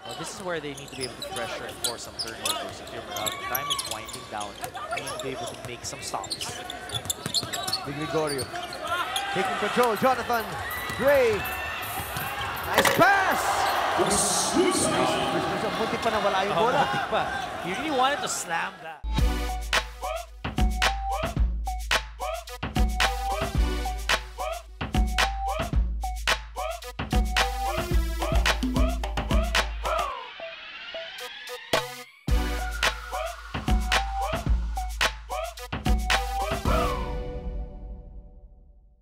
Well, this is where they need to be able to pressure and force some turnovers. If your time is winding down, you need to be able to make some stops. Big Gregorio taking control. Jonathan Gray. Nice pass! Muntik pa na wala yung bola. Muntik pa. You really wanted to slam that.